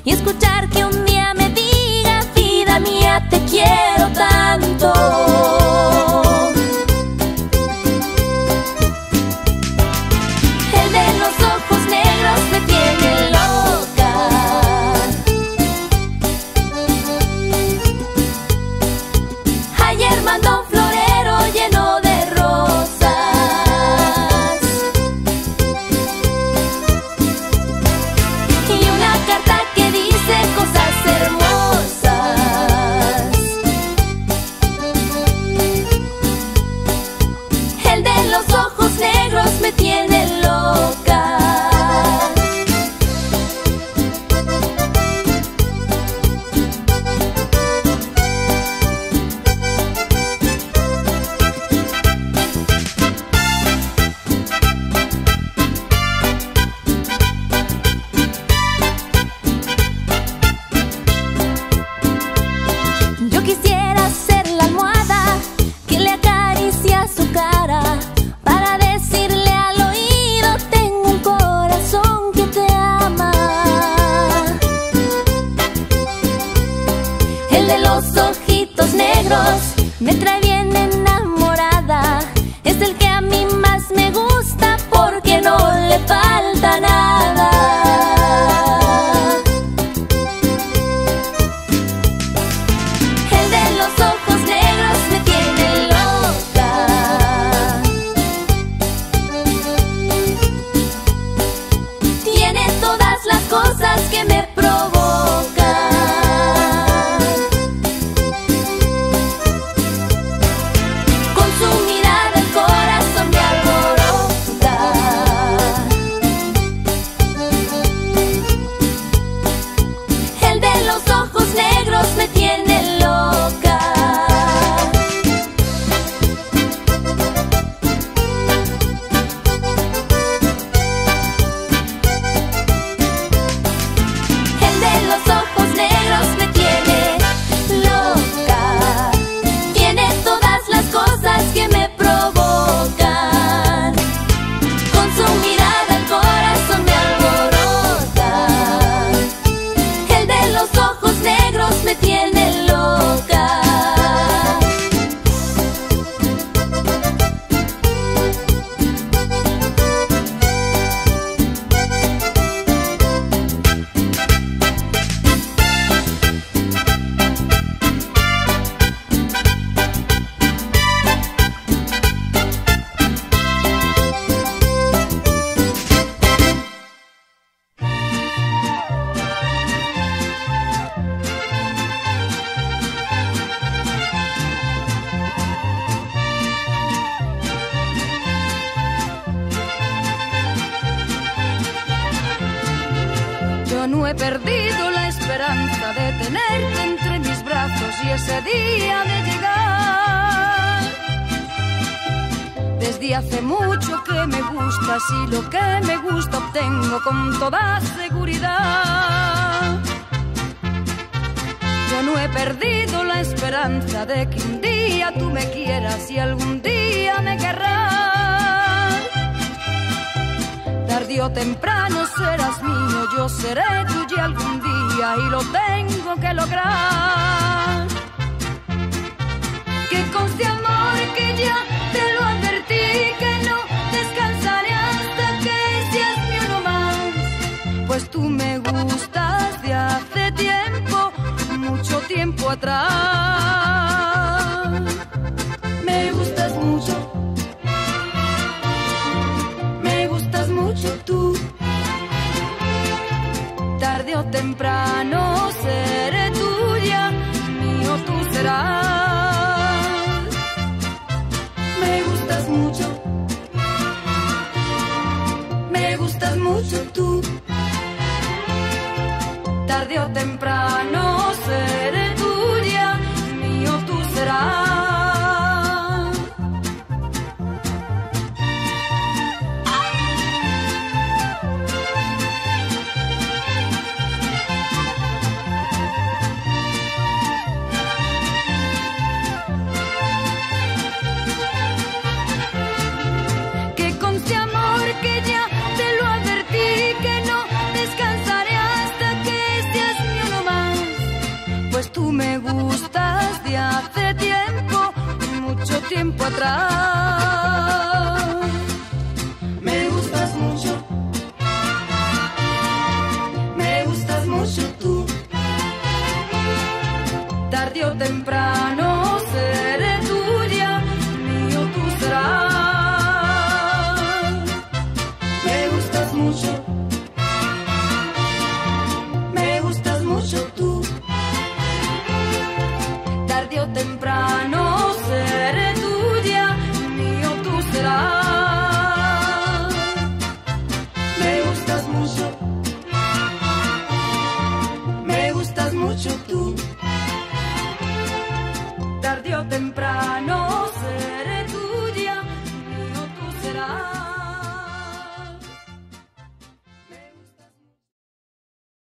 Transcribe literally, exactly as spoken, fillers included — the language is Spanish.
y escuchar que un día me diga: vida mía, te quiero tanto. El de los ojos negros me tiene loca. Ayer mandó un florero lleno de rosas y una carta que dice cosas hermosas. El de los ojos negros me tiene loca. Yo quisiera ser la almohada que le acaricia su cara para decirle al oído: tengo un corazón que te ama. El de los ojitos negros me trae bien enamorada. Es el que a mí más me gusta porque no le falta nada. El de los ojos negros me tiene loca. Tiene todas las cosas que me provocan. Con su mirada el corazón me alborota. El de los ojos negros me tiene loca. El de los ojos negros me tiene loca. Tiene todas las cosas que me provocan. Con su mirada el corazón me alborota. El de los ojos negros me tiene loca. Yo no he perdido la esperanza de tenerte entre mis brazos y ese día de llegar. Desde hace mucho que me gustas y lo que me gusta obtengo con toda seguridad. Yo no he perdido la esperanza de que un día tú me quieras y algún día me querrás. Tarde o temprano serás mío, yo seré tuya algún día y lo tengo que lograr. Que conste, amor, que ya te lo advertí, que no descansaré hasta que seas mío no más. Pues tú me gustas de hace tiempo, mucho tiempo atrás. Me gustas mucho, me gustas mucho tú. Tarde o temprano seré tuya, mío tú serás. Me gustas mucho, me gustas mucho tú. Tarde o temprano seré tuya, mío tú serás. Que ya te lo advertí, que no descansaré hasta que seas tiempo atrás. Me gustas mucho, me gustas mucho tú. Tarde o temprano seré tuya, mío tú serás. Me gustas mucho, me gustas mucho tú. Tarde o temprano seré tuya, mío tú serás. Me gustas mucho, me gustas mucho tú. Tarde o temprano seré